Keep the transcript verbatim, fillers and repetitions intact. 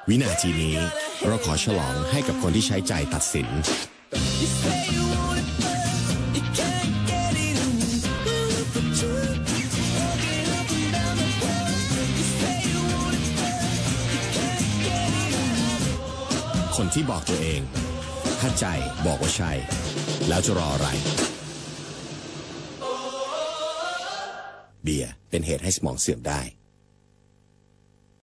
วินาทีนี้เราขอฉลองให้กับคนที่ใช้ใจตัดสินคนที่บอกตัวเองถ้าใจบอกว่าใช่แล้วจะรออะไรเบียร์เป็นเหตุให้สมองเสื่อมได้